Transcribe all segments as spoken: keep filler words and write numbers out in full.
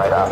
weiter.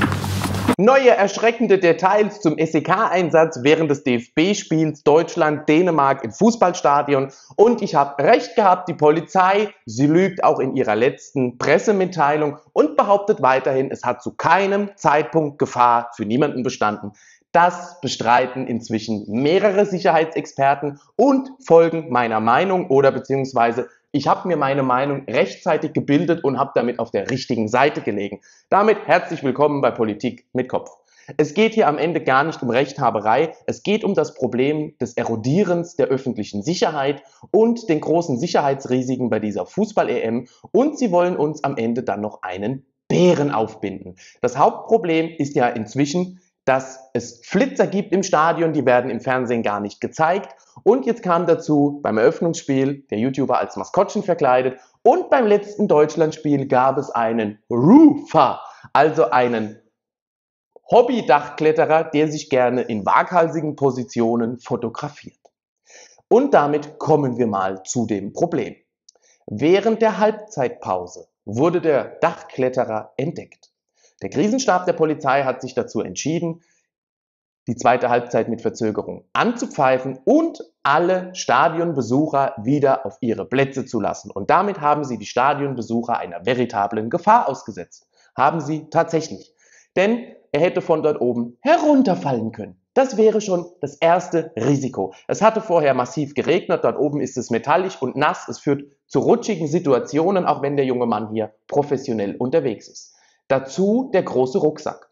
Neue erschreckende Details zum S E K-Einsatz während des D F B-Spiels Deutschland-Dänemark im Fußballstadion. Und ich habe recht gehabt, die Polizei, sie lügt auch in ihrer letzten Pressemitteilung und behauptet weiterhin, es hat zu keinem Zeitpunkt Gefahr für niemanden bestanden. Das bestreiten inzwischen mehrere Sicherheitsexperten und folgen meiner Meinung oder beziehungsweise ich habe mir meine Meinung rechtzeitig gebildet und habe damit auf der richtigen Seite gelegen. Damit herzlich willkommen bei Politik mit Kopf. Es geht hier am Ende gar nicht um Rechthaberei, es geht um das Problem des Erodierens der öffentlichen Sicherheit und den großen Sicherheitsrisiken bei dieser Fußball-E M und sie wollen uns am Ende dann noch einen Bären aufbinden. Das Hauptproblem ist ja inzwischen, dass es Flitzer gibt im Stadion, die werden im Fernsehen gar nicht gezeigt. Und jetzt kam dazu beim Eröffnungsspiel der YouTuber als Maskottchen verkleidet und beim letzten Deutschlandspiel gab es einen Roofer, also einen Hobby-Dachkletterer, der sich gerne in waghalsigen Positionen fotografiert. Und damit kommen wir mal zu dem Problem. Während der Halbzeitpause wurde der Dachkletterer entdeckt. Der Krisenstab der Polizei hat sich dazu entschieden, die zweite Halbzeit mit Verzögerung anzupfeifen und alle Stadionbesucher wieder auf ihre Plätze zu lassen. Und damit haben sie die Stadionbesucher einer veritablen Gefahr ausgesetzt. Haben sie tatsächlich. Denn er hätte von dort oben herunterfallen können. Das wäre schon das erste Risiko. Es hatte vorher massiv geregnet, dort oben ist es metallisch und nass. Es führt zu rutschigen Situationen, auch wenn der junge Mann hier professionell unterwegs ist. Dazu der große Rucksack.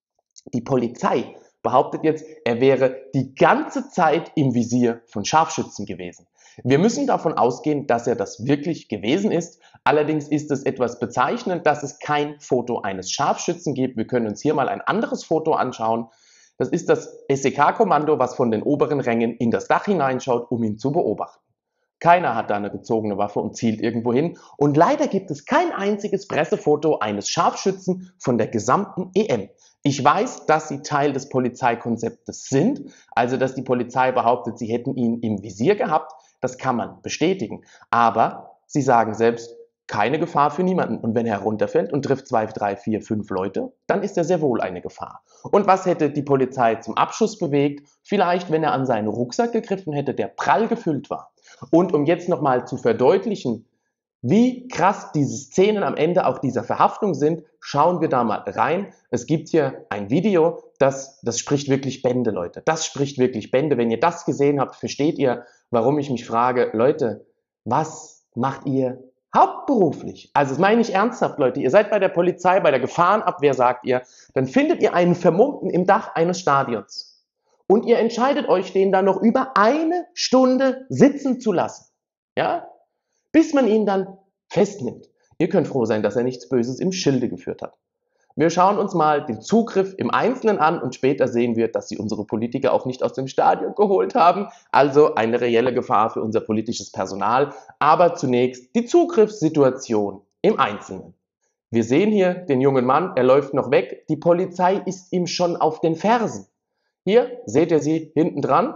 Die Polizei behauptet jetzt, er wäre die ganze Zeit im Visier von Scharfschützen gewesen. Wir müssen davon ausgehen, dass er das wirklich gewesen ist. Allerdings ist es etwas bezeichnend, dass es kein Foto eines Scharfschützen gibt. Wir können uns hier mal ein anderes Foto anschauen. Das ist das S E K-Kommando, was von den oberen Rängen in das Dach hineinschaut, um ihn zu beobachten. Keiner hat da eine gezogene Waffe und zielt irgendwo hin. Und leider gibt es kein einziges Pressefoto eines Scharfschützen von der gesamten E M. Ich weiß, dass sie Teil des Polizeikonzeptes sind, also dass die Polizei behauptet, sie hätten ihn im Visier gehabt. Das kann man bestätigen. Aber sie sagen selbst, keine Gefahr für niemanden. Und wenn er herunterfällt und trifft zwei, drei, vier, fünf Leute, dann ist er sehr wohl eine Gefahr. Und was hätte die Polizei zum Abschuss bewegt? Vielleicht, wenn er an seinen Rucksack gegriffen hätte, der prall gefüllt war. Und um jetzt nochmal zu verdeutlichen, wie krass diese Szenen am Ende auch dieser Verhaftung sind, schauen wir da mal rein. Es gibt hier ein Video, das, das spricht wirklich Bände, Leute. Das spricht wirklich Bände. Wenn ihr das gesehen habt, versteht ihr, warum ich mich frage, Leute, was macht ihr hauptberuflich? Also das meine ich ernsthaft, Leute. Ihr seid bei der Polizei, bei der Gefahrenabwehr, sagt ihr, dann findet ihr einen Vermummten im Dach eines Stadions. Und ihr entscheidet euch, den dann noch über eine Stunde sitzen zu lassen. Ja? Bis man ihn dann festnimmt. Ihr könnt froh sein, dass er nichts Böses im Schilde geführt hat. Wir schauen uns mal den Zugriff im Einzelnen an und später sehen wir, dass sie unsere Politiker auch nicht aus dem Stadion geholt haben. Also eine reelle Gefahr für unser politisches Personal. Aber zunächst die Zugriffssituation im Einzelnen. Wir sehen hier den jungen Mann, er läuft noch weg. Die Polizei ist ihm schon auf den Fersen. Hier seht ihr sie hinten dran.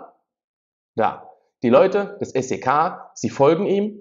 Da. Die Leute des S E K, sie folgen ihm.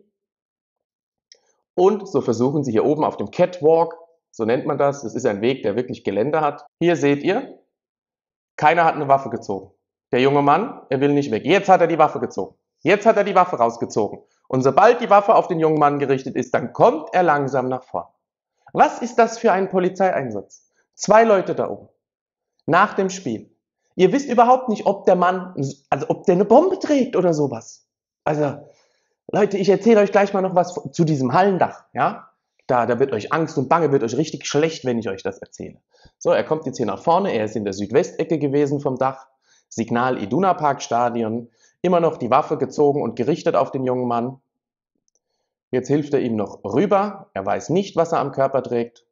Und so versuchen sie hier oben auf dem Catwalk, so nennt man das, das ist ein Weg, der wirklich Geländer hat. Hier seht ihr, keiner hat eine Waffe gezogen. Der junge Mann, er will nicht weg. Jetzt hat er die Waffe gezogen. Jetzt hat er die Waffe rausgezogen. Und sobald die Waffe auf den jungen Mann gerichtet ist, dann kommt er langsam nach vorn. Was ist das für ein Polizeieinsatz? Zwei Leute da oben. Nach dem Spiel. Ihr wisst überhaupt nicht, ob der Mann, also ob der eine Bombe trägt oder sowas. Also, Leute, ich erzähle euch gleich mal noch was zu diesem Hallendach, ja? Da, da wird euch Angst und Bange, wird euch richtig schlecht, wenn ich euch das erzähle. So, er kommt jetzt hier nach vorne, er ist in der Südwestecke gewesen vom Dach, Signal Iduna Park Stadion, immer noch die Waffe gezogen und gerichtet auf den jungen Mann. Jetzt hilft er ihm noch rüber, er weiß nicht, was er am Körper trägt.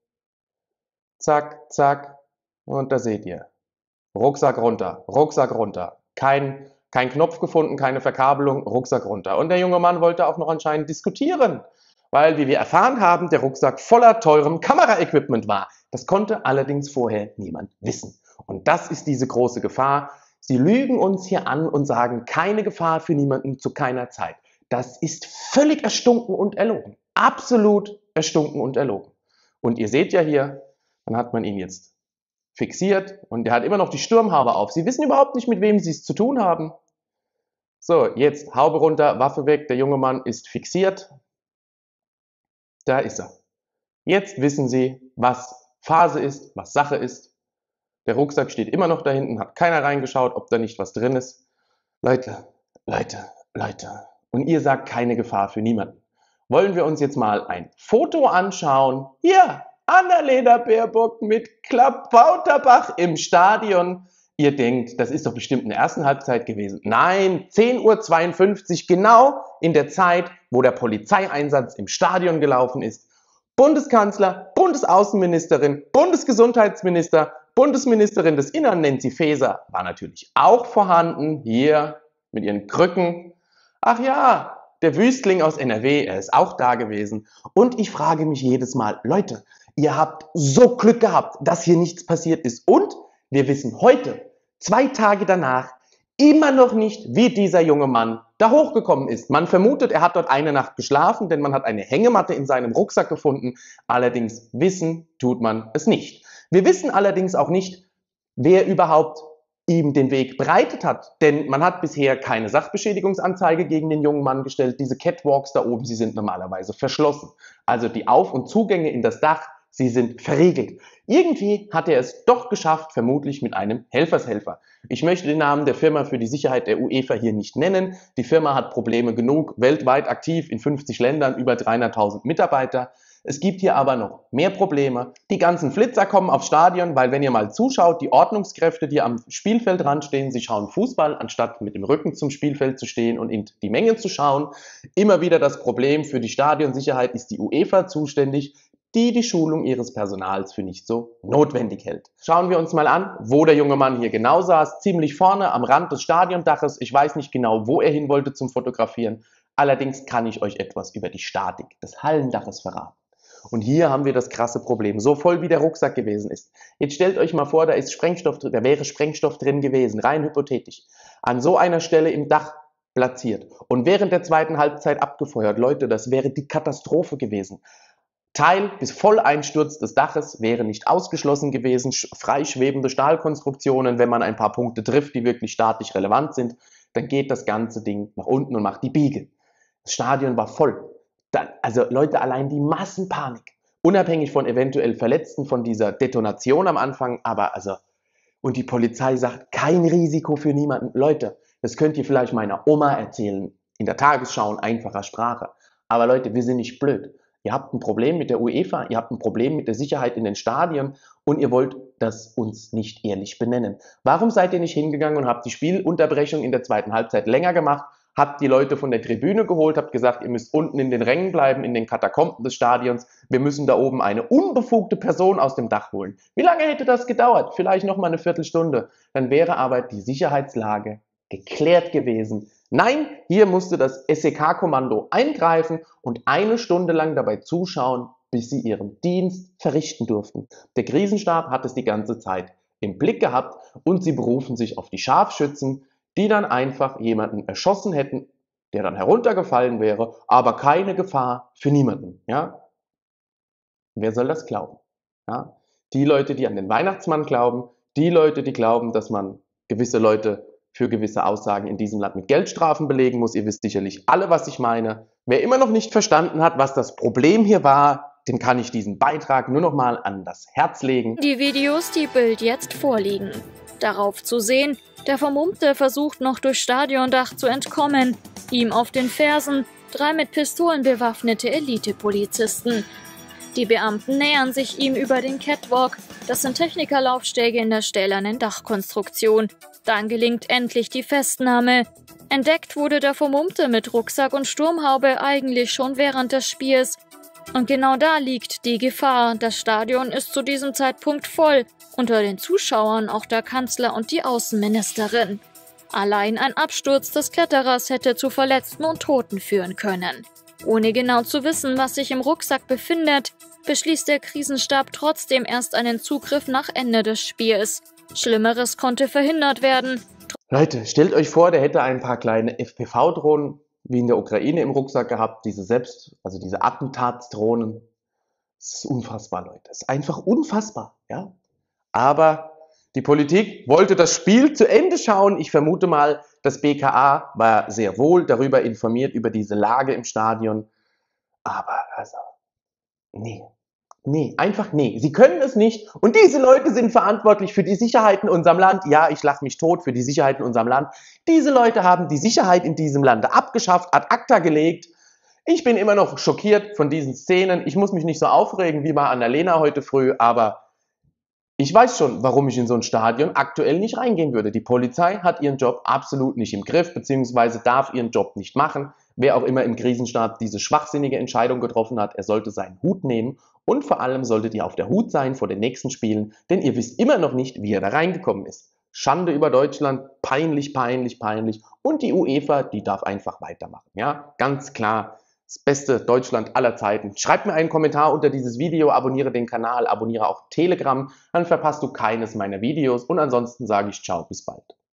Zack, zack, und da seht ihr. Rucksack runter, Rucksack runter. Kein, kein Knopf gefunden, keine Verkabelung, Rucksack runter. Und der junge Mann wollte auch noch anscheinend diskutieren, weil, wie wir erfahren haben, der Rucksack voller teurem Kameraequipment war. Das konnte allerdings vorher niemand wissen. Und das ist diese große Gefahr. Sie lügen uns hier an und sagen, keine Gefahr für niemanden zu keiner Zeit. Das ist völlig erstunken und erlogen. Absolut erstunken und erlogen. Und ihr seht ja hier, Dann hat man ihn jetzt fixiert und er hat immer noch die Sturmhaube auf. Sie wissen überhaupt nicht, mit wem sie es zu tun haben. So, jetzt Haube runter, Waffe weg, der junge Mann ist fixiert. Da ist er. Jetzt wissen Sie, was Phase ist, was Sache ist. Der Rucksack steht immer noch da hinten, hat keiner reingeschaut, ob da nicht was drin ist. Leute, Leute, Leute. Und ihr sagt keine Gefahr für niemanden. Wollen wir uns jetzt mal ein Foto anschauen? Hier, Annalena Baerbock mit Klabauterbach im Stadion. Ihr denkt, das ist doch bestimmt in der ersten Halbzeit gewesen. Nein, zehn Uhr zweiundfünfzig, genau in der Zeit, wo der Polizeieinsatz im Stadion gelaufen ist. Bundeskanzler, Bundesaußenministerin, Bundesgesundheitsminister, Bundesministerin des Innern Nancy Faeser war natürlich auch vorhanden, hier mit ihren Krücken. Ach ja, der Wüstling aus N R W, er ist auch da gewesen. Und ich frage mich jedes Mal, Leute, ihr habt so Glück gehabt, dass hier nichts passiert ist. Und wir wissen heute, zwei Tage danach, immer noch nicht, wie dieser junge Mann da hochgekommen ist. Man vermutet, er hat dort eine Nacht geschlafen, denn man hat eine Hängematte in seinem Rucksack gefunden. Allerdings wissen tut man es nicht. Wir wissen allerdings auch nicht, wer überhaupt ihm den Weg bereitet hat. Denn man hat bisher keine Sachbeschädigungsanzeige gegen den jungen Mann gestellt. Diese Catwalks da oben, sie sind normalerweise verschlossen. Also die Auf- und Zugänge in das Dach, sie sind verriegelt. Irgendwie hat er es doch geschafft, vermutlich mit einem Helfershelfer. Ich möchte den Namen der Firma für die Sicherheit der UEFA hier nicht nennen. Die Firma hat Probleme genug, weltweit aktiv in fünfzig Ländern, über dreihunderttausend Mitarbeiter. Es gibt hier aber noch mehr Probleme. Die ganzen Flitzer kommen aufs Stadion, weil wenn ihr mal zuschaut, die Ordnungskräfte, die am Spielfeldrand stehen, sie schauen Fußball, anstatt mit dem Rücken zum Spielfeld zu stehen und in die Menge zu schauen. Immer wieder das Problem, für die Stadionsicherheit ist die UEFA zuständig, die die Schulung ihres Personals für nicht so notwendig hält. Schauen wir uns mal an, wo der junge Mann hier genau saß. Ziemlich vorne am Rand des Stadiondaches. Ich weiß nicht genau, wo er hin wollte zum Fotografieren. Allerdings kann ich euch etwas über die Statik des Hallendaches verraten. Und hier haben wir das krasse Problem, so voll wie der Rucksack gewesen ist. Jetzt stellt euch mal vor, da ist Sprengstoff drin, da wäre Sprengstoff drin gewesen, rein hypothetisch. An so einer Stelle im Dach platziert und während der zweiten Halbzeit abgefeuert. Leute, das wäre die Katastrophe gewesen. Teil- bis Volleinsturz des Daches wäre nicht ausgeschlossen gewesen. Freischwebende Stahlkonstruktionen, wenn man ein paar Punkte trifft, die wirklich statisch relevant sind, dann geht das ganze Ding nach unten und macht die Biege. Das Stadion war voll. Dann, also Leute, allein die Massenpanik, unabhängig von eventuell Verletzten von dieser Detonation am Anfang, aber also, und die Polizei sagt, kein Risiko für niemanden. Leute, das könnt ihr vielleicht meiner Oma erzählen, in der Tagesschau in einfacher Sprache. Aber Leute, wir sind nicht blöd. Ihr habt ein Problem mit der UEFA, ihr habt ein Problem mit der Sicherheit in den Stadien und ihr wollt das uns nicht ehrlich benennen. Warum seid ihr nicht hingegangen und habt die Spielunterbrechung in der zweiten Halbzeit länger gemacht, habt die Leute von der Tribüne geholt, habt gesagt, ihr müsst unten in den Rängen bleiben, in den Katakomben des Stadions, wir müssen da oben eine unbefugte Person aus dem Dach holen. Wie lange hätte das gedauert? Vielleicht noch mal eine Viertelstunde. Dann wäre aber die Sicherheitslage geklärt gewesen. Nein, hier musste das S E K-Kommando eingreifen und eine Stunde lang dabei zuschauen, bis sie ihren Dienst verrichten durften. Der Krisenstab hat es die ganze Zeit im Blick gehabt und sie berufen sich auf die Scharfschützen, die dann einfach jemanden erschossen hätten, der dann heruntergefallen wäre, aber keine Gefahr für niemanden. Ja? Wer soll das glauben? Ja? Die Leute, die an den Weihnachtsmann glauben, die Leute, die glauben, dass man gewisse Leute für gewisse Aussagen in diesem Land mit Geldstrafen belegen muss. Ihr wisst sicherlich alle, was ich meine. Wer immer noch nicht verstanden hat, was das Problem hier war, dem kann ich diesen Beitrag nur noch mal an das Herz legen. Die Videos, die Bild jetzt vorliegen. Darauf zu sehen, der Vermummte versucht noch durch Stadiondach zu entkommen. Ihm auf den Fersen drei mit Pistolen bewaffnete Elitepolizisten. Die Beamten nähern sich ihm über den Catwalk. Das sind Technikerlaufstege in der stählernen Dachkonstruktion. Dann gelingt endlich die Festnahme. Entdeckt wurde der Vermummte mit Rucksack und Sturmhaube eigentlich schon während des Spiels. Und genau da liegt die Gefahr. Das Stadion ist zu diesem Zeitpunkt voll. Unter den Zuschauern auch der Kanzler und die Außenministerin. Allein ein Absturz des Kletterers hätte zu Verletzten und Toten führen können. Ohne genau zu wissen, was sich im Rucksack befindet, beschließt der Krisenstab trotzdem erst einen Zugriff nach Ende des Spiels. Schlimmeres konnte verhindert werden. Leute, stellt euch vor, der hätte ein paar kleine F P V-Drohnen wie in der Ukraine im Rucksack gehabt, diese selbst, also diese Attentatsdrohnen. Es ist unfassbar, Leute. Es ist einfach unfassbar, ja. Aber die Politik wollte das Spiel zu Ende schauen. Ich vermute mal, das B K A war sehr wohl darüber informiert, über diese Lage im Stadion. Aber also, nee, nee, einfach nee. Sie können es nicht. Und diese Leute sind verantwortlich für die Sicherheit in unserem Land. Ja, ich lache mich tot für die Sicherheit in unserem Land. Diese Leute haben die Sicherheit in diesem Lande abgeschafft, ad acta gelegt. Ich bin immer noch schockiert von diesen Szenen. Ich muss mich nicht so aufregen wie bei Annalena heute früh, aber ich weiß schon, warum ich in so ein Stadion aktuell nicht reingehen würde. Die Polizei hat ihren Job absolut nicht im Griff, beziehungsweise darf ihren Job nicht machen. Wer auch immer im Krisenstab diese schwachsinnige Entscheidung getroffen hat, er sollte seinen Hut nehmen und vor allem solltet ihr auf der Hut sein vor den nächsten Spielen, denn ihr wisst immer noch nicht, wie er da reingekommen ist. Schande über Deutschland, peinlich, peinlich, peinlich und die UEFA, die darf einfach weitermachen. Ja, ganz klar. Das beste Deutschland aller Zeiten. Schreib mir einen Kommentar unter dieses Video, abonniere den Kanal, abonniere auch Telegram, dann verpasst du keines meiner Videos und ansonsten sage ich ciao, bis bald.